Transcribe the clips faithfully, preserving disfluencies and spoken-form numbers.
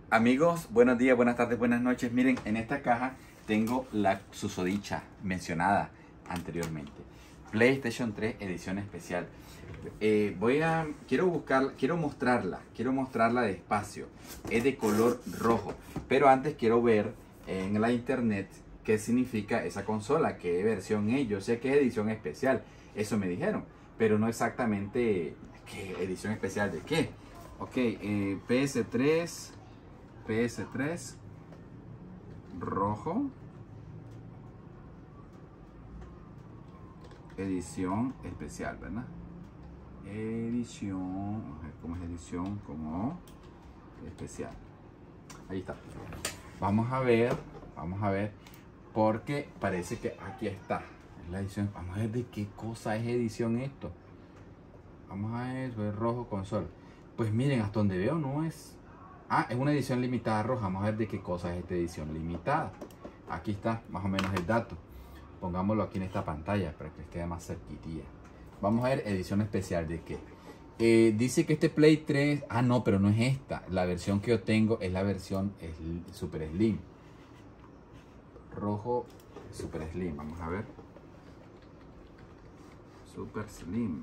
Amigos, buenos días, buenas tardes, buenas noches. Miren, en esta caja tengo la susodicha mencionada anteriormente. PlayStation tres edición especial. Eh, voy a, quiero buscar, quiero mostrarla, quiero mostrarla despacio. Es de color rojo, pero antes quiero ver en la internet qué significa esa consola, qué versión es. Yo sé que es edición especial, eso me dijeron, pero no exactamente qué edición especial de qué. Ok, eh, P S tres. P S tres rojo, edición especial, ¿verdad? Edición, ¿cómo es edición? Como especial. Ahí está. Vamos a ver, vamos a ver, porque parece que aquí está. Es la edición. Vamos a ver de qué cosa es edición esto. Vamos a ver, es rojo con sol. Pues miren, hasta donde veo no es. Ah, es una edición limitada roja. Vamos a ver de qué cosa es esta edición limitada. Aquí está más o menos el dato. Pongámoslo aquí en esta pantalla para que les quede más cerquitilla. Vamos a ver edición especial de qué. Eh, dice que este Play tres... Ah, no, pero no es esta. La versión que yo tengo es la versión Super Slim. Rojo Super Slim. Vamos a ver. Super Slim.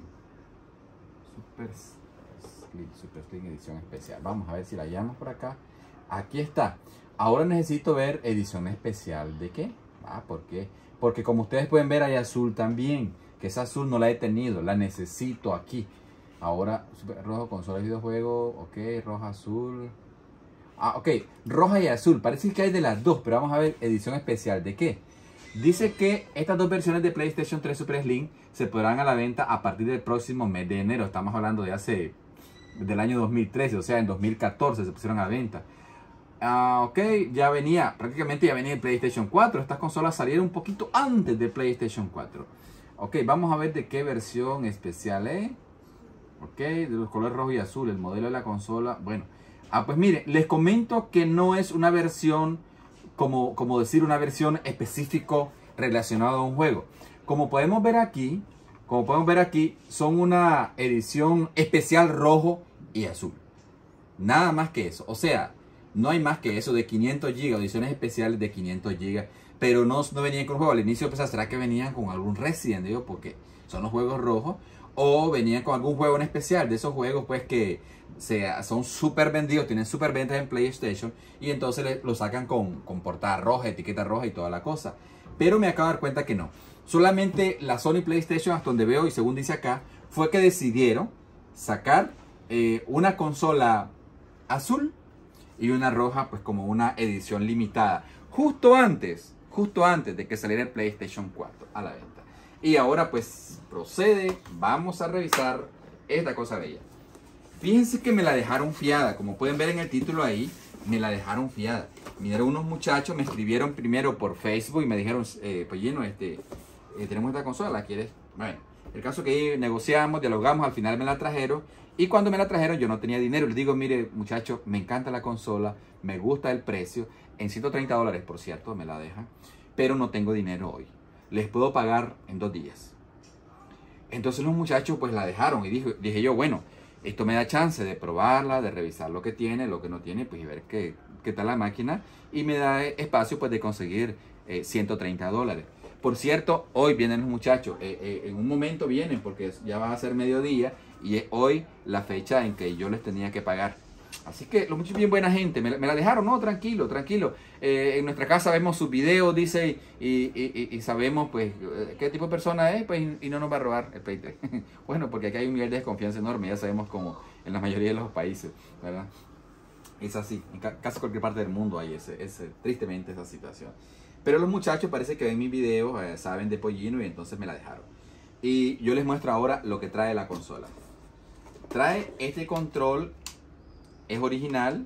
Super Slim. Super Slim edición especial. Vamos a ver si la hallamos por acá. Aquí está. Ahora necesito ver edición especial de qué. Ah, ¿por qué? Porque como ustedes pueden ver hay azul también. Que esa azul no la he tenido. La necesito aquí. Ahora super, rojo consola de videojuego. Ok, roja, azul. Ah, ok. Roja y azul. Parece que hay de las dos. Pero vamos a ver edición especial de qué. Dice que estas dos versiones de PlayStation tres Super Slim se podrán a la venta a partir del próximo mes de enero. Estamos hablando de hace... del año dos mil trece, o sea, en dos mil catorce se pusieron a la venta. Uh, ok, ya venía, prácticamente ya venía el PlayStation cuatro. Estas consolas salieron un poquito antes del PlayStation cuatro. Ok, vamos a ver de qué versión especial es. Ok, de los colores rojo y azul, el modelo de la consola. Bueno, ah, pues miren, les comento que no es una versión, como, como decir, una versión específico relacionada a un juego. Como podemos ver aquí, Como podemos ver aquí, son una edición especial rojo y azul. Nada más que eso. O sea, no hay más que eso de quinientos gigas, ediciones especiales de quinientos gigas. Pero no, no venían con juego. Al inicio pensaba, ¿será que venían con algún Resident? Digo, porque son los juegos rojos. O venían con algún juego en especial. De esos juegos pues que se, son súper vendidos, tienen súper ventas en PlayStation. Y entonces le, lo sacan con, con portada roja, etiqueta roja y toda la cosa. Pero me acabo de dar cuenta que no. Solamente la Sony PlayStation, hasta donde veo y según dice acá, fue que decidieron sacar eh, una consola azul y una roja, pues como una edición limitada. Justo antes, justo antes de que saliera el PlayStation cuatro a la venta. Y ahora pues procede, vamos a revisar esta cosa bella. Fíjense que me la dejaron fiada, como pueden ver en el título ahí, me la dejaron fiada. Miren, unos muchachos me escribieron primero por Facebook y me dijeron, eh, pues lleno, este... Eh, tenemos esta consola, ¿la quieres? Bueno, el caso que negociamos, dialogamos, al final me la trajeron. Y cuando me la trajeron yo no tenía dinero. Les digo, mire muchachos, me encanta la consola, me gusta el precio. En ciento treinta dólares, por cierto, me la dejan. Pero no tengo dinero hoy. Les puedo pagar en dos días. Entonces los muchachos pues la dejaron. Y dije, dije yo, bueno, esto me da chance de probarla, de revisar lo que tiene, lo que no tiene, pues y ver qué, qué tal la máquina. Y me da espacio pues de conseguir eh, ciento treinta dólares. Por cierto, hoy vienen los muchachos, eh, eh, en un momento vienen porque ya va a ser mediodía y es hoy la fecha en que yo les tenía que pagar. Así que los muchachos bien buena gente, me, me la dejaron, no, tranquilo, tranquilo. Eh, en nuestra casa vemos sus videos, dice, y, y, y, y sabemos pues qué tipo de persona es, pues y, y no nos va a robar el Play tres. Bueno, porque aquí hay un nivel de desconfianza enorme, ya sabemos como en la mayoría de los países, ¿verdad? Es así, en ca casi cualquier parte del mundo hay ese, ese, tristemente esa situación. Pero los muchachos parece que ven mis videos, eh, saben de Pollino y entonces me la dejaron. Y yo les muestro ahora lo que trae la consola. Trae este control, es original,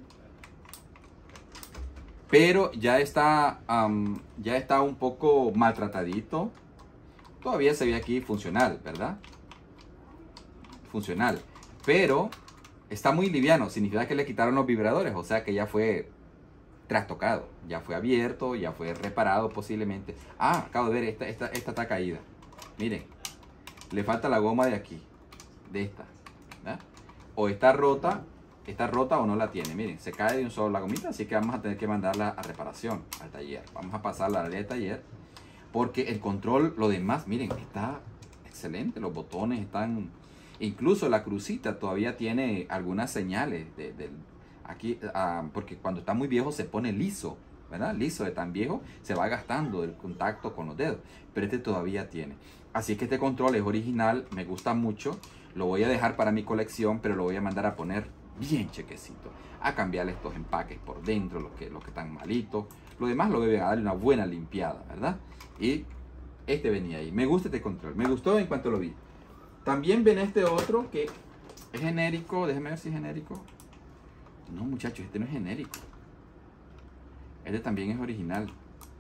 pero ya está, um, ya está un poco maltratadito. Todavía se ve aquí funcional, ¿verdad? Funcional. Pero está muy liviano, significa que le quitaron los vibradores, o sea que ya fue trastocado, ya fue abierto, ya fue reparado posiblemente. Ah, acabo de ver, esta, esta, esta está caída. Miren, le falta la goma de aquí, de esta, ¿verdad? O está rota está rota o no la tiene. Miren, se cae de un solo la gomita, así que vamos a tener que mandarla a reparación al taller. Vamos a pasarla al taller porque el control, lo demás, miren, está excelente. Los botones están, incluso la crucita todavía tiene algunas señales de, de aquí, uh, porque cuando está muy viejo se pone liso, ¿verdad? Liso de tan viejo se va gastando el contacto con los dedos, pero este todavía tiene. Así que este control es original, me gusta mucho. Lo voy a dejar para mi colección, pero lo voy a mandar a poner bien chequecito, a cambiarle estos empaques por dentro, los que, los que están malitos. Lo demás lo voy a darle una buena limpiada, ¿verdad? Y este venía ahí. Me gusta este control, me gustó en cuanto lo vi. También ven este otro que es genérico. Déjenme ver si es genérico. No, muchachos, este no es genérico. Este también es original,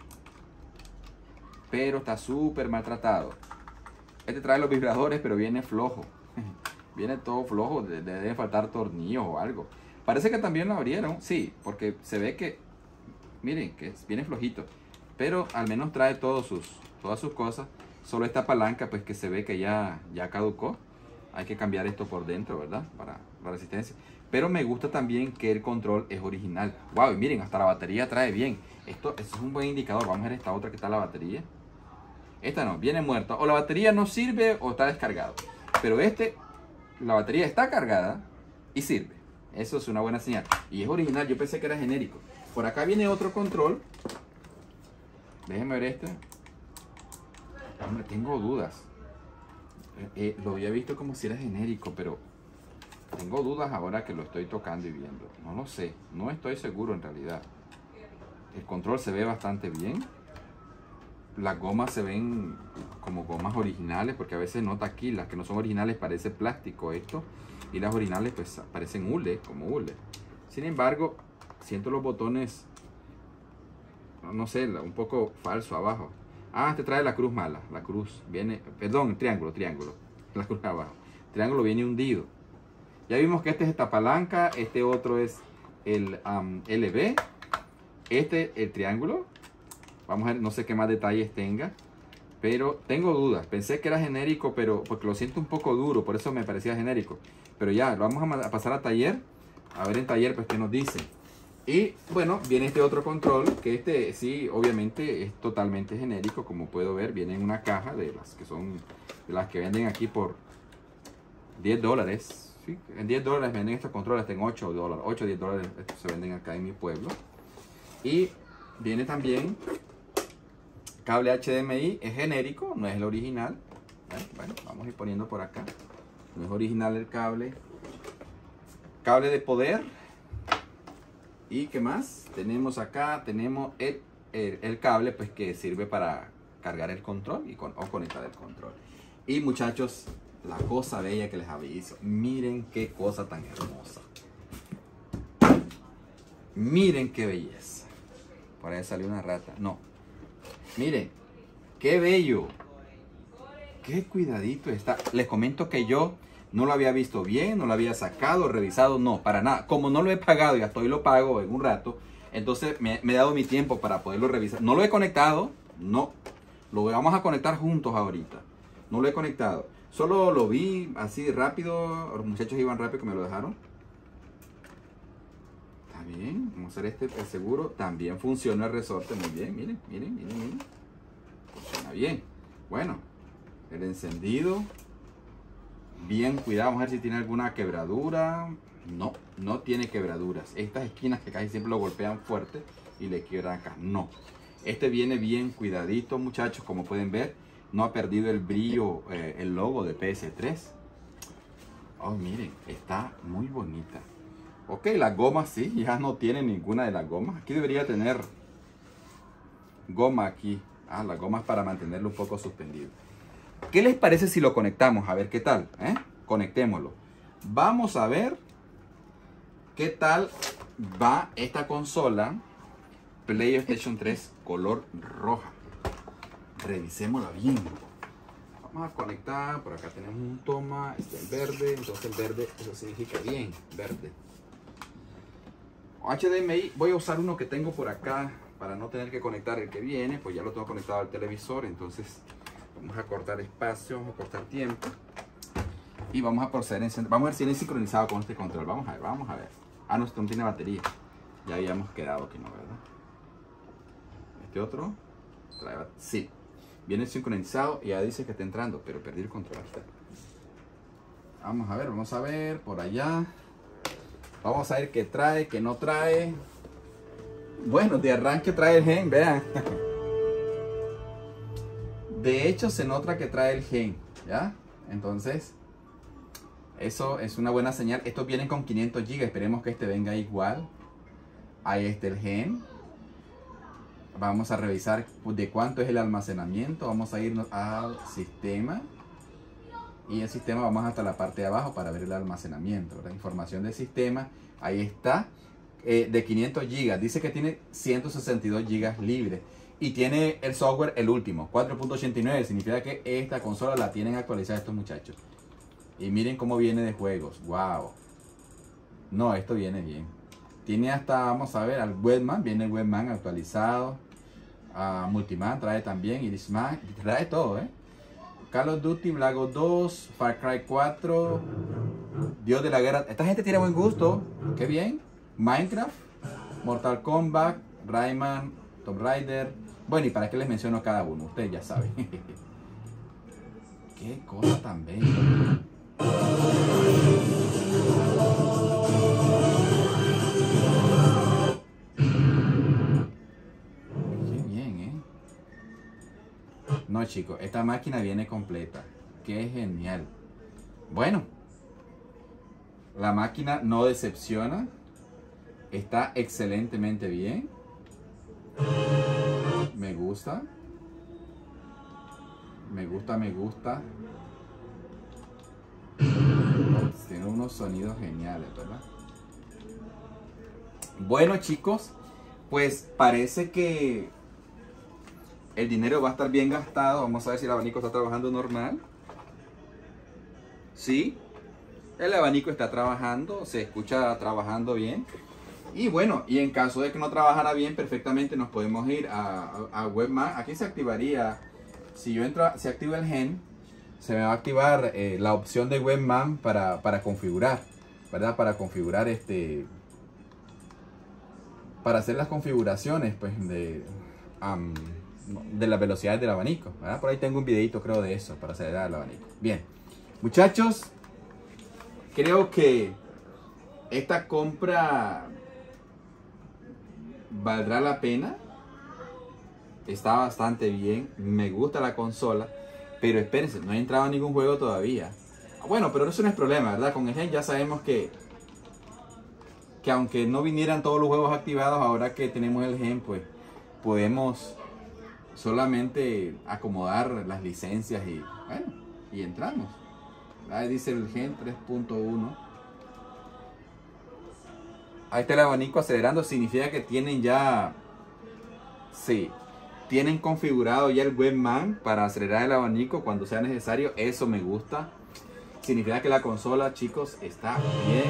pero está súper maltratado. Este trae los vibradores, pero viene flojo. Viene todo flojo, de, de, debe faltar tornillos o algo. Parece que también lo abrieron, sí, porque se ve que, miren, que viene flojito. Pero al menos trae todos sus, todas sus cosas. Solo esta palanca, pues que se ve que ya, ya caducó. Hay que cambiar esto por dentro, ¿verdad? Para la resistencia. Pero me gusta también que el control es original. Wow, y miren, hasta la batería trae bien. Esto, esto es un buen indicador. Vamos a ver esta otra que está la batería. Esta no, viene muerta. O la batería no sirve o está descargado. Pero este, la batería está cargada y sirve. Eso es una buena señal. Y es original, yo pensé que era genérico. Por acá viene otro control. Déjenme ver este. Hombre, tengo dudas. Eh, eh, lo había visto como si era genérico, pero tengo dudas ahora que lo estoy tocando y viendo. No lo sé, no estoy seguro en realidad. El control se ve bastante bien. Las gomas se ven como gomas originales, porque a veces nota aquí, las que no son originales parece plástico esto, y las originales pues parecen hule, como hule. Sin embargo, siento los botones, no sé, un poco falso abajo. Ah, este trae la cruz mala, la cruz viene, perdón, triángulo, triángulo, la cruz abajo. Triángulo viene hundido. Ya vimos que este es esta palanca, este otro es el um, L B, este el triángulo. Vamos a ver, no sé qué más detalles tenga, pero tengo dudas. Pensé que era genérico, pero porque lo siento un poco duro, por eso me parecía genérico. Pero ya, lo vamos a pasar a taller, a ver en taller pues qué nos dicen. Y bueno, viene este otro control, que este sí, obviamente es totalmente genérico, como puedo ver, viene en una caja de las que son, de las que venden aquí por diez dólares. ¿Sí? En diez dólares venden estos controles, hasta en ocho dólares, ocho o diez dólares estos se venden acá en mi pueblo. Y viene también cable H D M I, es genérico, no es el original. Bueno, vamos a ir poniendo por acá. No es original el cable. Cable de poder. ¿Y qué más? Tenemos acá, tenemos el, el, el cable pues que sirve para cargar el control y con, o conectar el control. Y muchachos, la cosa bella que les aviso. Miren qué cosa tan hermosa. Miren qué belleza. Por ahí salió una rata. No. Miren, qué bello. Qué cuidadito está. Les comento que yo no lo había visto bien, no lo había sacado, revisado, no, para nada. Como no lo he pagado y hasta hoy lo pago en un rato, entonces me, me he dado mi tiempo para poderlo revisar. No lo he conectado, no. Lo vamos a conectar juntos ahorita. No lo he conectado. Solo lo vi así rápido. Los muchachos iban rápido que me lo dejaron. Está bien. Vamos a hacer este el seguro. También funciona el resorte muy bien. Miren, miren, miren, miren. Funciona bien. Bueno, el encendido. Bien cuidado. Vamos a ver si tiene alguna quebradura. No, no tiene quebraduras. Estas esquinas que casi siempre lo golpean fuerte y le quiebran acá. No. Este viene bien cuidadito, muchachos. Como pueden ver, no ha perdido el brillo, eh, el logo de P S tres. Oh, miren, está muy bonita. Ok, las gomas sí, ya no tiene ninguna de las gomas. Aquí debería tener goma aquí. Ah, las gomas para mantenerlo un poco suspendido. ¿Qué les parece si lo conectamos? A ver qué tal, ¿eh? Conectémoslo. Vamos a ver qué tal va esta consola PlayStation tres color roja. Revisémosla bien. Vamos a conectar. Por acá tenemos un toma. Este es el verde. Entonces el verde, eso significa bien, verde. H D M I. Voy a usar uno que tengo por acá para no tener que conectar el que viene. Pues ya lo tengo conectado al televisor. Entonces vamos a cortar espacio, vamos a cortar tiempo. Y vamos a proceder en, vamos a ver si viene sincronizado con este control. Vamos a ver, vamos a ver. Ah, no, esto no tiene batería. Ya habíamos quedado que no, ¿verdad? Este otro trae, sí, viene sincronizado y ya dice que está entrando, pero perdí el control. Vamos a ver, vamos a ver por allá. Vamos a ver qué trae, qué no trae. Bueno, de arranque trae el gen, vean. De hecho, se nota que trae el gen, ¿ya? Entonces, eso es una buena señal. Estos vienen con quinientos gigas. Esperemos que este venga igual. Ahí está el gen. Vamos a revisar de cuánto es el almacenamiento. Vamos a irnos al sistema. Y el sistema vamos hasta la parte de abajo para ver el almacenamiento. La información del sistema. Ahí está. Eh, de quinientos gigas. Dice que tiene ciento sesenta y dos gigas libres. Y tiene el software, el último, cuatro punto ochenta y nueve. Significa que esta consola la tienen actualizada estos muchachos. Y miren cómo viene de juegos. Wow. No, esto viene bien. Tiene hasta, vamos a ver, al Webman. Viene el Webman actualizado. Uh, Multiman trae también. Irisman. Trae todo, ¿eh? Call of Duty, Black Ops dos, Far Cry cuatro. Dios de la Guerra. Esta gente tiene buen gusto. Qué bien. Minecraft. Mortal Kombat. Rayman. Tomb Raider. Bueno, y para qué les menciono cada uno. Ustedes ya saben. Qué cosa tan bella. Qué bien, ¿eh? No, chicos, esta máquina viene completa. Qué genial. Bueno, la máquina no decepciona. Está excelentemente bien. Me gusta. Me gusta, me gusta. Tiene unos sonidos geniales, ¿verdad? Bueno, chicos, pues parece que el dinero va a estar bien gastado. Vamos a ver si el abanico está trabajando normal. Sí, el abanico está trabajando, se escucha trabajando bien. Y bueno, y en caso de que no trabajara bien, perfectamente nos podemos ir a, a, a Webman. Aquí se activaría, si yo entro, se activa el gen, se me va a activar eh, la opción de Webman para, para configurar, ¿verdad? Para configurar este, para hacer las configuraciones, pues, de, um, de las velocidades del abanico, ¿verdad? Por ahí tengo un videito, creo, de eso, para acelerar el abanico. Bien, muchachos, creo que esta compra valdrá la pena. Está bastante bien. Me gusta la consola. Pero espérense, no he entrado a ningún juego todavía. Bueno, pero eso no es problema, ¿verdad? Con el gen ya sabemos que Que aunque no vinieran todos los juegos activados, ahora que tenemos el gen, pues podemos solamente acomodar las licencias y bueno, y entramos. Ahí dice el gen tres punto uno. Ahí está el abanico acelerando, significa que tienen ya, sí, tienen configurado ya el Webman para acelerar el abanico cuando sea necesario. Eso me gusta. Significa que la consola, chicos, está bien,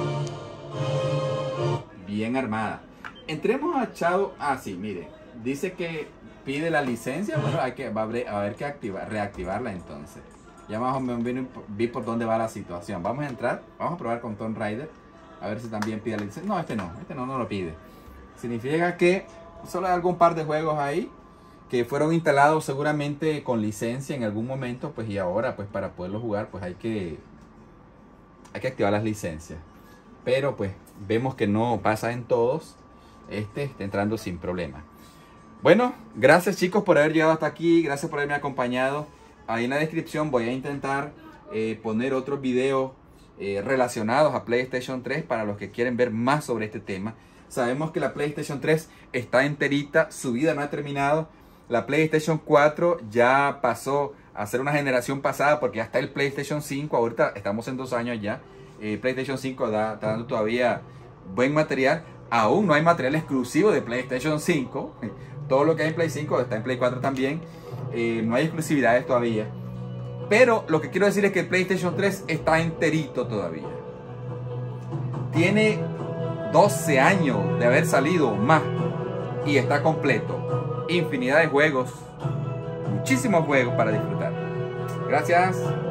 bien armada. Entremos a Shadow. Ah, sí, miren, dice que pide la licencia. Bueno, hay que, va a haber, a ver que activar, reactivarla entonces. Ya más o menos vi por dónde va la situación. Vamos a entrar, vamos a probar con Tomb Raider. A ver si también pide la licencia. No, este no, este no, no lo pide. Significa que solo hay algún par de juegos ahí que fueron instalados seguramente con licencia en algún momento, pues, y ahora, pues, para poderlo jugar, pues hay que hay que activar las licencias. Pero pues vemos que no pasa en todos. Este está entrando sin problema. Bueno, gracias, chicos, por haber llegado hasta aquí. Gracias por haberme acompañado. Ahí en la descripción voy a intentar eh, poner otros videos eh, relacionados a PlayStation tres para los que quieren ver más sobre este tema. Sabemos que la PlayStation tres está enterita, su vida no ha terminado. La PlayStation cuatro ya pasó a ser una generación pasada porque ya está el PlayStation cinco. Ahorita estamos en dos años ya. Eh, PlayStation cinco da, está dando todavía buen material. Aún no hay material exclusivo de PlayStation cinco. Todo lo que hay en Play cinco está en Play cuatro también. Eh, no hay exclusividades todavía. Pero lo que quiero decir es que el PlayStation tres está enterito todavía. Tiene doce años de haber salido más. Y está completo. Infinidad de juegos. Muchísimos juegos para disfrutar. Gracias.